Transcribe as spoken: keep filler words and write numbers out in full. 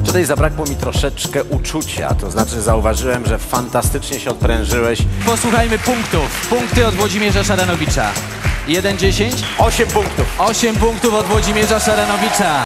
Tutaj zabrakło mi troszeczkę uczucia, to znaczy zauważyłem, że fantastycznie się odprężyłeś. Posłuchajmy punktów. Punkty od Włodzimierza Szaranowicza. jeden dziesięć. Osiem punktów. osiem punktów od Włodzimierza Szaranowicza.